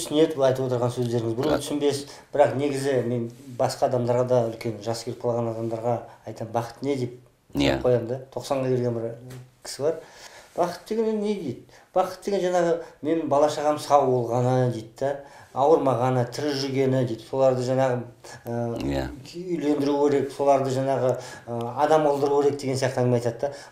түсінеді айтып отырған сөздеріңіз, біреу түсінбес, бірақ негізі мен басқа адамдарға да, үлкен жас келіп қалған адамдарға айтам, бақыт не деп қоямын да. 90-ға келген бір кісі бар. Бақыт деген не дейді? Бақыт деген жаңағы мен бала шағам сау болғаны дейді да, ауырмағаны, тірі жүргені дейді. Соларды жаңағы үйлендіру керек, соларды жаңағы адам қылдыру керек деген сияқты әңгіме айтады да.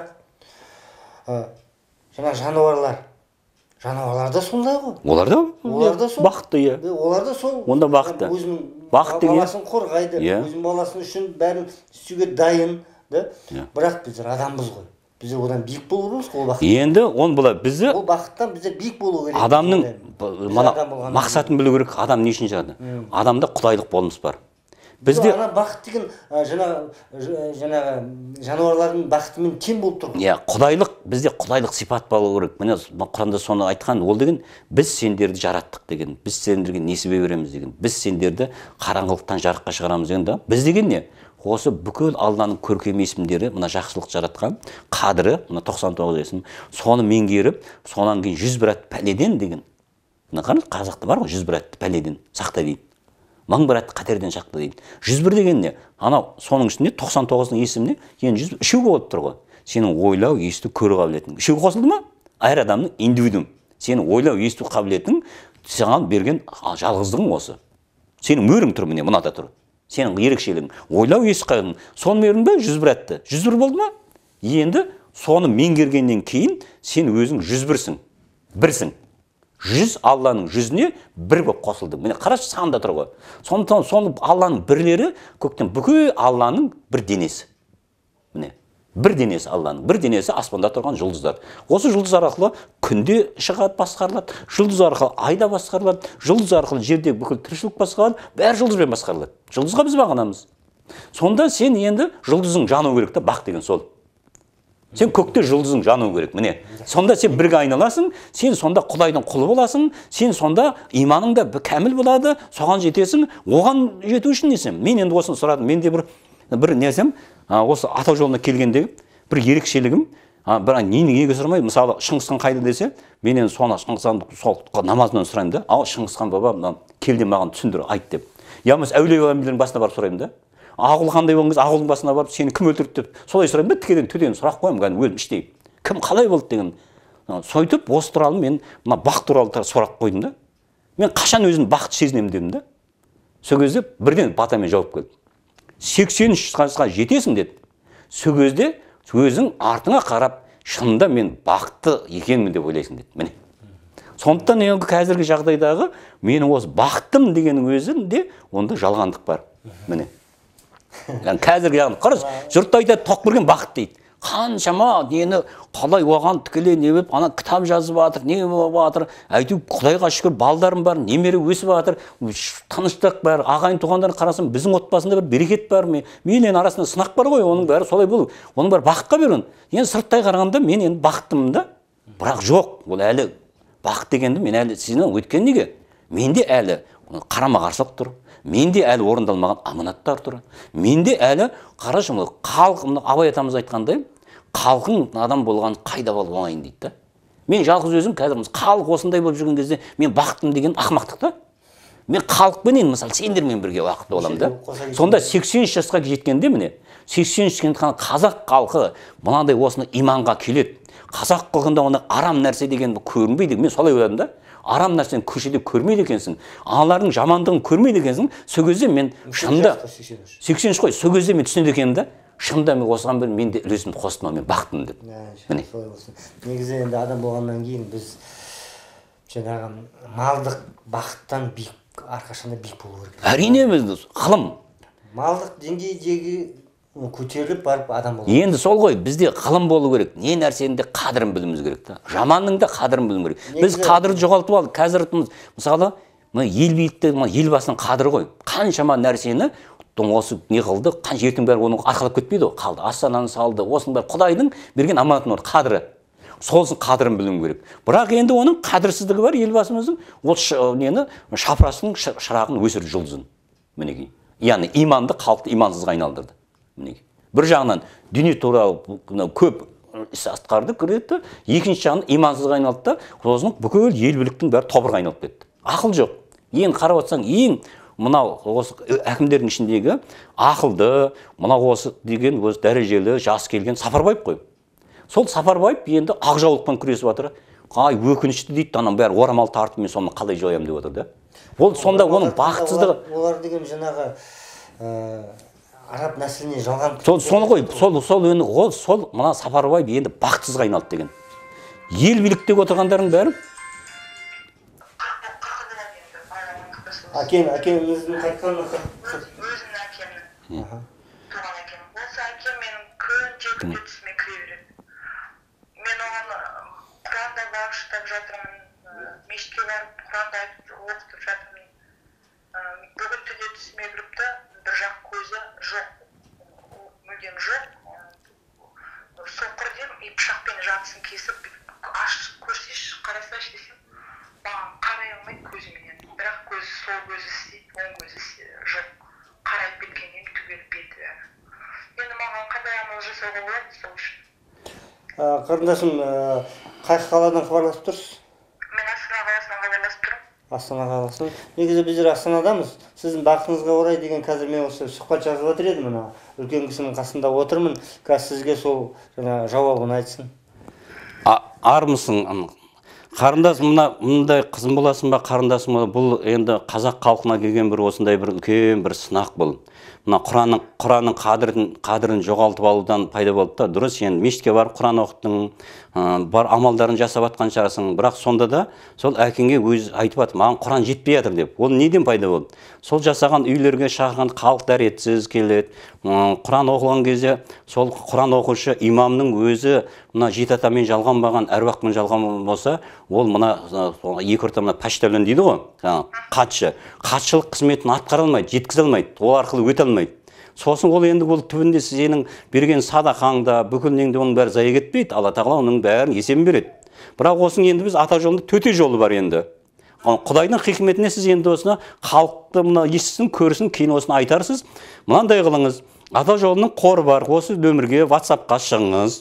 Бірақ жаңағы жануарлар да сондай ғой. Олар да сол. Бақытты, иә. Олар да сол. Онда бақытты. Өзінің баласын қорғайды, өзінің баласын үшін бәрін істеуге дайын, да? Бірақ біздер адамбыз ғой. Біздер одан биік болу керекпіз ғой, ол бақыт. Енді он бұла бізді ол бақыттан біздер биік болу керек. Адамның мақсатын білу керек. Адам не үшін жарады? Адамда құдайлық болмыс бар. Бізде ана бақыт деген жаңағы жануарлардың бақытымен тең болып тұр. Иә, құдайлық, бізде құдайлық сипат болу керек. Міне Құранда соны айтқан, ол деген біз сендерді жараттық деген, біз сендерге несібе береміз деген, біз сендерді қараңғылықтан жарыққа шығарамыз деген да. Біз деген не? Осы бүкіл Алланың көркем есімдері, мына жақсылық жаратқан қадірі, мына 99 есім, соны меңгеріп, сонан кейін 101 атты пәледен деген. Мына қараңыз, қазақта бар ғой, 101 атты пәледен сақта дейді. 1001 атты қатерден шақта дейді. 101 деген не? Анау соның ішінде 99-ның есіміне енді 100 үшеу болып тұр ғой. Сенің ойлау, есту, көру қабілетің. Үшеу қосылды ма? Әр адамның индивидуум. Сенің ойлау, есту қабілетің саған берген жалғыздығың осы. Сенің мөрің тұр міне, мынада тұр. Сенің ерекшелігің. Ойлау, есту қабілетің. Соны бердің бе? 101 атты. 101 болды ма? Енді соны меңгергеннен кейін сен өзің 101-сің. Бірсің. 100 Алланың 100-не бір болып қосылды. Міне қарашы, санда тұр ғой. Сондықтан соны Алланың бірлері көктен бүкіл Алланың бір денесі. Міне, бір денесі Алланың, бір денесі аспанда тұрған жұлдыздар. Осы жұлдыздар арқылы күнде шығады, басқарылады, жұлдыз арқылы айда басқарылады, жұлдыз арқылы жердегі бүкіл тіршілік басқарылады, бәрі жұлдызбен басқарылады. Жұлдызға біз бағынамыз. Сонда сен енді жұлдызың жану керек та, бақ деген сол. Сен көкте жұлдызың жану керек, міне. Сонда сен бірге айналасың, сен сонда Құдайдың құлы боласың, сен сонда иманың да кәміл болады, соған жетесің. Оған жету үшін несем? Мен енді осыны сұрадым. Менде бір несем, осы ата жолына келгенде бір ерекшелігім, бір неге сұрамай, мысалы Шыңғысхан қайда десе, мен енді соны Шыңғысханды сол намазынан сұраймын да, ал Шыңғысхан баба, келден маған түсіндір, айт деп. Я емес әулие-ауliyaның басына барып сұраймын да. Ағыл қандай болыңыз, ағылдың басына барып, сені кім өлтірді деп, солай сұраймын да, тікеден төтен сұрақ қоямын, өзім іштей. Кім қалай болды деген. Сойтып, осы туралы мен мына бақыт туралы сұрақ қойдым да. Мен қашан өзім бақыт сезінемін дедім да. Сол кезде бірден батамен жауап келді. 83 жасқа жетесің деді. Сол кезде өзің артыңа қарап, шынында мен бақытты екенмін деп ойлайсың деді. Міне. Сондықтан қазіргі жағдайдағы менің осы бақыттым дегеннің өзінде онда жалғандық бар. Міне. Қазіргі яғын қарыз, жұртта айтады, тоқберген бақыт дейді. Қаншама нені қалай оған тікелей не болып, ана кітап жазып жатыр, не болып жатыр, әйтеу Құдайға шүкір балдарым бар, немере өсіп жатыр, тыныштық бар, ағайын туғандарын қарасам, біздің отбасында бір берекет бар, мен арасында сынақ бар ғой, оның бәрі солай болу, оның бәрі бақытқа беруін. Енді сырттай қарағанда мен енді бақыттымын да, бірақ жоқ, ол әлі бақыт дегенді мен әлі сезінемін. Өйткені неге? Менде әлі қарама-қарсылық тұр. Менде әлі орындалмаған аманаттар тұр. Менде әлі қарашы, халық, Абай атамыз айтқандай, халқың адам болған қайда болып оңайын дейді да. Мен жалғыз өзім қазір халық осындай болып жүрген кезде мен бақыттым деген ақымақтық та. Мен халықпенен, мысалы, сендермен бірге бақытты боламын да. Сонда 83 жасқа жеткенде міне, 83 жасқа қазақ халқы мынандай осыны иманға келеді. Қазақ қылғанда оны арам нәрсе деген көрінбейді. Мен солай ойладым да. Арам нәрсені көшеде көрмейді екенсің, аналардың жамандығын көрмейді екенсің. Сол кезде мен шында 83 қой, сол кезде мен түсінеді екенмін да. Шында мен осыған бір мен де үлесімді қостым, мен бақыттым деп. Міне. Негізі енді адам болғаннан кейін біз жаңағы малдық бақыттан биік, әрқашанда биік болу керек. Әрине біз ғылым. Малдық деңгейдегі көтеріліп барып адам болу. Енді сол ғой, бізде ғылым болу керек. Не нәрсенің де қадірін білуіміз керек та. Жаманның да қадірін білуіміз керек. Біз қадірді жоғалтып алдық. Қазір мысалы, ел биікте, ел басының қадірі ғой. Қаншама нәрсені осы не қылды, қанша ертең бәрі оны арқалап кетпейді ғой. Қалды, астананы салды, осының бәрі Құдайдың берген аманатын қадірі. Солсын қадірін білуім керек. Бірақ енді оның қадірсіздігі бар, елбасымыздың ол нені шапырастың шырағын өсірді жұлдызын. Мінекей. Яғни иманды халықты имансызға айналдырды. Бір жағынан дүние туралы көп іс атқарды, кіреді, екінші жағынан имансызға айналды да, сосын бүкіл ел бүліктің бәрі тобырға айналып кетті. ақыл жоқ. Ең қарап отырсаң, ең мынау осы әкімдердің ішіндегі ақылды, мынау осы деген өз дәрежелі жас келген Сапарбаев қой. Сол Сапарбаев енді ақжаулықпен күресіп жатыр. Ай, өкінішті дейді, анам бәрі орамал тартып, мен соны қалай жоям деп отыр да. Ол сонда оның бақытсыздығы. Олар деген жаңағы араб нәсіліне жалған. Соны ғой, сол мына Сапарбаев енді бақытсызға айналды деген. Ел биліктегі отырғандардың бәрі. Әкеңіздің қайтқаны? Өзімнің әкемнің. Туған әкем. Осы әкем менің күн жетіп түсіме кіре береді. Мен оған Құранды бағыштап жатырмын, мешітке барып Құранды оқытып жатырмын. Бүгін түнде түсіме кіріпті, бір жақ көзі жоқ, мүлдем жоқ. Соқыр дем, пышақпен жартысын кесіп, көрсеші, қарасайшы десем, маған қарай алмайды көзіменен. Бірақ көзі сол көзі істейді, оң көзі жоқ. Қарайып кеткеннен түгел беті бәрі. Енді маған қандай амал жасауға болады сол үшін? Қарындасым, қай қаладан хабарласып тұрсыз? Мен Астана қаласынан хабарласып тұрмын. Астана қаласынан. Негізі біздер Астанадамыз. Сіздің бақытыңызға орай деген қазір мен осы сұхбат жазып отыр едім, мына үлкен кісінің қасында отырмын. Қазір сізге сол жауабын айтсын. Армысың? Қарындас, мұндай қызым боласың ба, қарындасым, бұл енді қазақ халқына келген бір осындай бір үлкен бір сынақ бұл. Мына Құранның қадірін жоғалтып алудан пайда болды да. Дұрыс, енді мешітке барып Құран оқыттың, бар амалдарын жасап атқан шығарсың, бірақ сонда да сол әкеңе өзі айтып жатыр, маған Құран жетпей жатыр деп. Ол неден пайда болды? Сол жасаған үйлерге шақырған халық дәретсіз келеді. Құран оқылған кезде сол Құран оқушы имамның өзі мына жеті атамен жалғанбаған, әруақпен жалған болса, ол мына екі ортамына пәштәлін дейді ғой, қатшы. Қатшылық қызметін атқара алмайды, жеткізе алмайды, ол арқылы өте алмайды. Сосын ол енді ол түбінде сенің берген садақаңда, бүкіл неңде оның бәрі зая кетпейді. Алла тағала оның бәрін есебін береді. Бірақ осының енді біз ата жолында төте жолы бар енді. Құдайдың хикметіне сіз енді осыны халықты мына естісін, көрсін, кейін осыны айтарсыз. Мынандай қылыңыз. Ата жолының қоры бар. Осы нөмірге WhatsApp-қа шығыңыз.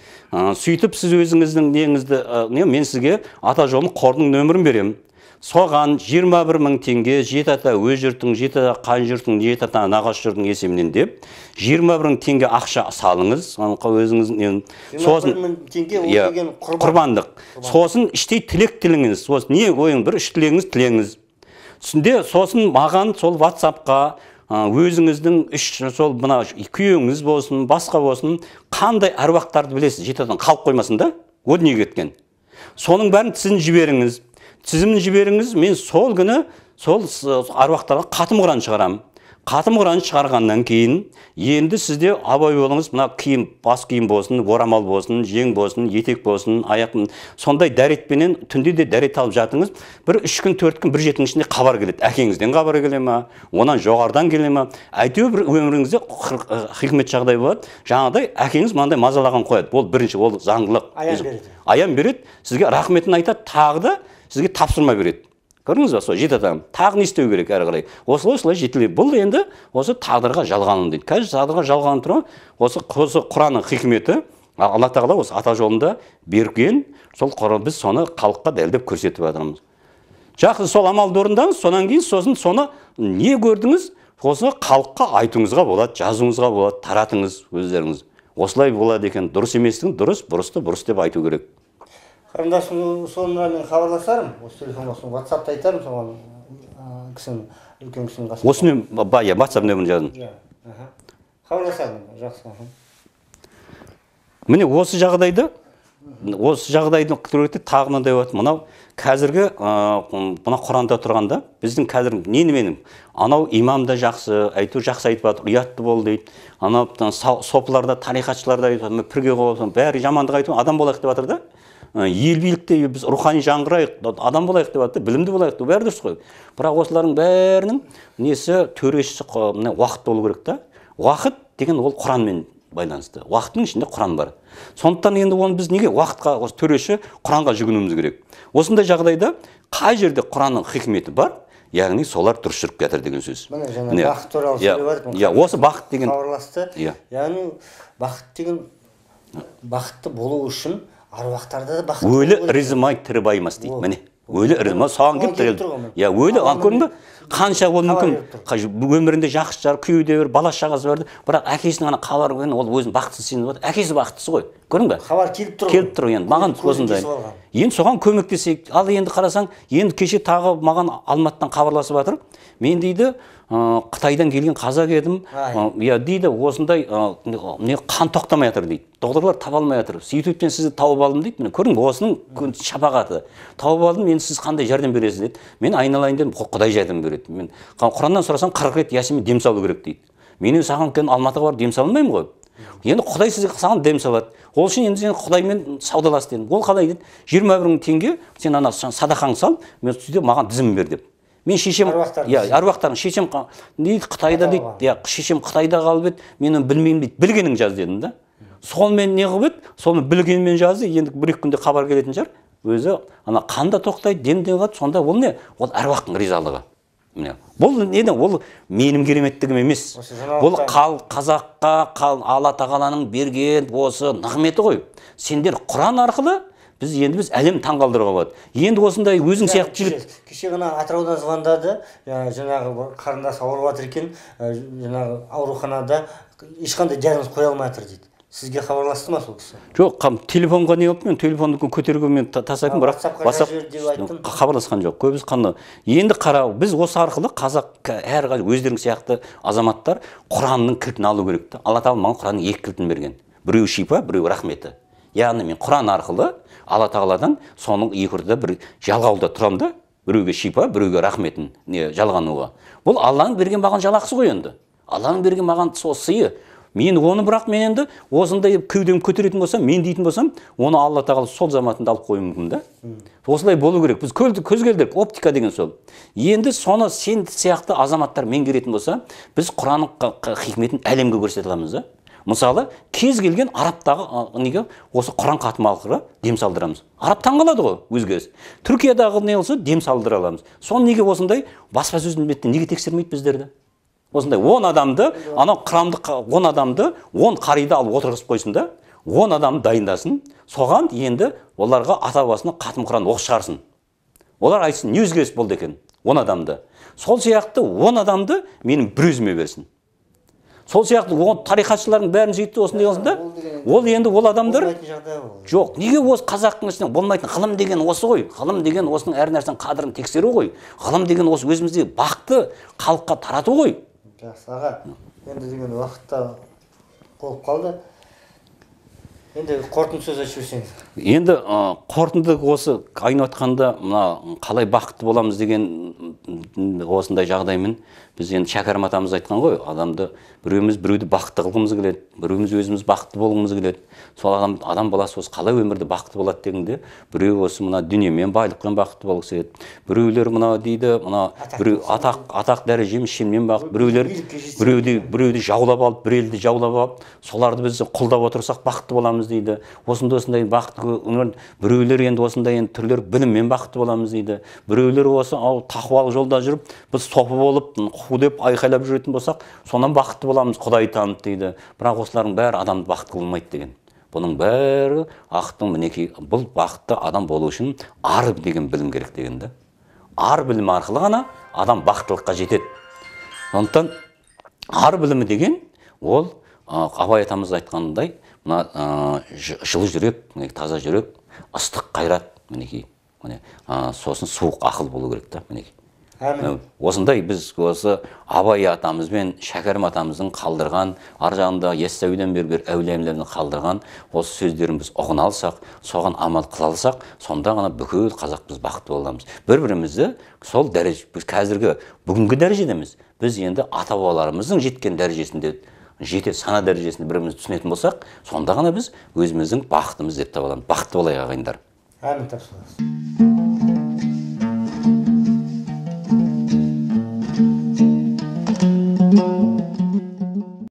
Сөйтіп сіз өзіңіздің неңізді, мен сізге ата жолының қорының нөмірін беремін. Соған 21.000 теңге жеті ата өз жұртың, жеті ата қайын жұртың, жеті ата нағашы жұртың есебінен деп 21.000 теңге ақша салыңыз. Өзіңіз сосын теңге ол деген құрбандық. Сосын іштей тілек тіліңіз. Сосын не ойың бір үш тілегіңіз тілеңіз. Түсінде сосын маған сол WhatsApp-қа өзіңіздің сол мына күйеуіңіз болсын, басқа болсын, қандай әруақтарды білесіз, жеті атадан қалып қоймасын да, о дүниеге кеткен. Соның бәрін тізімін жіберіңіз. Тізімін жіберіңіз, мен сол күні сол аруақтарға қатым Құран шығарамын. Қатым Құран шығарғаннан кейін, енді сізде абай болыңыз, мына киім, бас киім болсын, орамал болсын, жең болсын, етек болсын, аяқ, сондай дәретпенен түнде де дәрет алып жатыңыз. Бір 3 күн, 4 күн, бір жетінің ішінде хабар келеді. Әкеңізден хабар келе ма, онан жоғарыдан келе ма? Әйтеуір бір өміріңізде хикмет жағдай болады. Жаңағыдай әкеңіз мынандай мазалаған қояды. Ол бірінші, ол заңдылық. Аян береді, сізге рахметін айтады, тағы да сізге тапсырма береді. Көрдіңіз ба, сол жеті адам. Тағы не істеу керек әрі қарай. Осылай жетіледі. Бұл енді осы тағдырға жалғаным дейді. Қазір тағдырға жалғаным тұр, осы Құранның хикметі, Алла тағала осы ата жолында берген, сол Құран біз соны халыққа дәлдеп көрсетіп жатырмыз. Жақсы, сол амалды орындаңыз, сонан кейін соны не көрдіңіз, осы халыққа айтуыңызға болады, жазуыңызға болады, таратыңыз өздеріңіз. Осылай болады екен, дұрыс еместігін дұрыс, бұрысты бұрыс деп айту керек. Қарындасым, соңында мен хабарласарым, осы телефон болсын, WhatsApp-та айтарым соған кісінің, үлкен кісінің қасында. Осы WhatsApp нөмірін жаздым. Хабарласарым, жақсы. Міне осы жағдайды құтыретті тағы мынандай болады. Мынау қазіргі мына Құранда тұрғанда біздің қазір менің анау имам да жақсы, әйтеуір жақсы айтып жатыр, ұятты бол дейді. Анау сопыларда, тарихатшыларда айтып, пірге қойып, бәрі жамандық айтып, адам болайық деп жатыр да. Ел билікте біз рухани жаңғырайық, адам болайық деп жатыр, білімді болайық деп, бәрі дұрыс қой. Бірақ осылардың бәрінің несі төрешісі уақыт болу керек та. Уақыт деген ол Құранмен байланысты. Уақыттың ішінде Құран бар. Сондықтан енді оны біз неге уақытқа, осы төреші Құранға жүгінуіміз керек. Осындай жағдайда қай жерде Құранның хикметі бар, яғни солар дұрыс жүріп жатыр деген сөз. Міне жаңа бақыт туралы сөйлеп жатырмын. Осы бақыт деген хабарласты. Яғни бақыт деген бақытты болу үшін аруақтарда да бақыт. Өлі ризымай тірі байымас дейді. Міне өлі ірі саған келіп тұр. Иә, өлі көрдің бе? Қанша ол мүмкін өмірінде жақсы жар, күйеуде бар, бала шағасы бар, бірақ әкесінің ана хабар келген, ол өзін бақытсыз сезініп отыр. Әкесі бақыттысы ғой. Көрдің бе? Хабар келіп тұр. Келіп тұр енді. Маған осындай. Енді соған көмектесейік. Ал енді қарасаң, енді кеше тағы маған Алматыдан хабарласып жатыр. Мен дейді, Қытайдан келген қазақ едім. Иә, дейді, осындай қан тоқтамай жатыр дейді. Докторлар таба алмай жатыр. Сөйтіп сізді тауып алдым дейді. Міне көрдің бе, осының шапағаты. Тауып алдым, енді сіз қандай жәрдем бересіз дейді. Мен айналайын дедім, Құдай жәрдем береді. Мен Құраннан сұрасам 40 рет Ясинмен дем салу керек дейді. Мен саған Алматыға барып дем салмаймын ғой. Енді Құдай саған дем салады. Ол үшін енді сен Құдаймен саудалас дедім. Ол қалай дейді? 20.000 теңге сен ана садақаңды сал, мен сөйтіп маған тізім бер деп. Мен шешем, аруақтарың, шешем дейді Қытайда дейді, шешем Қытайда қалып еді, мен білмеймін дейді, білгенің жаз дедім да. Сонымен не қылып еді, соны білгенмен жазды, енді 1-2 күнде хабар келетін шығар. Өзі ана қанда тоқтайды, демден қалады, сонда ол не? Ол аруақтың ризалығы. Бұл неден? Ол менің кереметтігім емес. Бұл қазаққа Алла тағаланың берген осы нығметі ғой. Сендер Құран арқылы біз әлем таңғалдыруға болады. Енді осындай өзің сияқты жігіт. Кеше ғана Атыраудан звондады, жаңағы қарындасы ауырып жатыр екен, жаңағы ауруханада ешқандай диагноз қоя алмай жатыр дейді. Сізге хабарласты ма сол кісі? Жоқ, телефонға не болды, мен телефонды көтеруге мен тасайдым, бірақ хабарласқан жоқ. Көбісі қандай. Енді қарау, біз осы арқылы қазақ әрі өздерің сияқты азаматтар Құранның кілтін алу керек. Алла тағала маған Құранның 2 кілтін берген. Біреуі шипа, біреуі рахметі. Яғни мен Құран арқылы Алла тағаладан соның екеуінде бір жалғауда тұрамын да, біреуге шипа, біреуге рахметін жалғануға. Бұл Алланың берген маған жалақысы ғой енді. Алланың берген маған сол сыйы. Мен оны бірақ мен енді осындай кеудем көтеретін болсам, мен дейтін болсам, оны Алла тағала сол заматында алып қоюы мүмкін да. Осылай болу керек. Біз көзгелдік, оптика деген сол. Енді соны сен сияқты азаматтар меңгеретін болса, біз Құранның хикметін әлемге көрсете аламыз да. Мысалы, кез келген араптағы неге осы Құран хатымы арқылы дем салдырамыз. Араб таңғалады ғой өзгесі. Түркиядағы не болса дем салдыра аламыз. Соны неге осындай баспасөздің бетінде неге тексермейді біздерді? Осындай 10 адамды, анау құрамды 10 адамды, 10 қариды алып отырғызып қойсын да, 10 адамды дайындасын, соған енді оларға ата бабасына хатым Құран оқып шығарсын. Олар айтсын, не өзгеріс болды екен? 10 адамды. Сол сияқты 10 адамды менің бір өзіме берсін. Сол сияқты тарихатшылардың бәрін жүйітті осындай осында, ол енді ол адамдар жоқ. Неге осы қазақтың ішінде болмайтын? Ғылым деген осы ғой. Ғылым деген осының әр нәрсенің қадірін тексеру ғой. Ғылым деген осы өзімізде бақты халыққа тарату ғой. Жақсы аға, енді деген уақытта болып қалды. Енді қорытынды сөз айтып жіберсеңіз. Енді қорытынды осы айнап отқанда мына қалай бақытты боламыз деген осындай жағдаймен біз енді Шәкәрім атамыз айтқан ғой, адамды біреуді бақытты қылғымыз келеді, біреуміз өзіміз бақытты болғымыз келеді. Сол адам баласы осы қалай өмірде бақытты болады дегенде, біреу осы мына дүниемен байлықпен бақытты болғысы келеді. Біреулер мына дейді, мына біреу атақ дәрежемен шенмен бақыт, біреуді жаулап алып, бір елді жаулап алып, соларды біз құлдап отырсақ бақытты боламыз дейді. Осындай бақытты өмір, біреулер енді осындай енді түрлер біліммен бақытты боламыз дейді. Біреулер осы тақуалық жолда жүріп, біз сопы болып, қу деп айқайлап жүретін болсақ, сонан бақытты боламыз, Құдай танып дейді. Бірақ осылардың бәрі адамды бақытты қылмайды деген. Бұның бәрі ақыттың мінекей, бұл бақытты адам болу үшін ар деген білім керек дегенді. Ар білімі арқылы ғана адам бақыттылыққа жетеді. Сондықтан ар білімі деген ол Абай атамыз айтқандай, мына жылы жүрек, таза жүрек, ыстық қайрат, мінекей. Сосын суық ақыл болу керек та, мінекей. Осындай біз осы Абай атамыз бен Шәкәрім атамыздың қалдырған, ар жағында Яссауиден бері әулиелердің қалдырған осы сөздерін біз ұғына алсақ, соған амал қыла алсақ, сонда ғана бүкіл қазақ біз бақытты боламыз. Бір-бірімізді сол дәреже, біз қазіргі бүгінгі дәрежедеміз. Біз енді ата-бабаларымыздың жеткен дәрежесінде, сана дәрежесінде бірімізді түсінетін болсақ, сонда ғана біз өзіміздің бақытымыз деп таба аламыз. Бақытты болайық ағайындар. Әмін, тапсырасыз.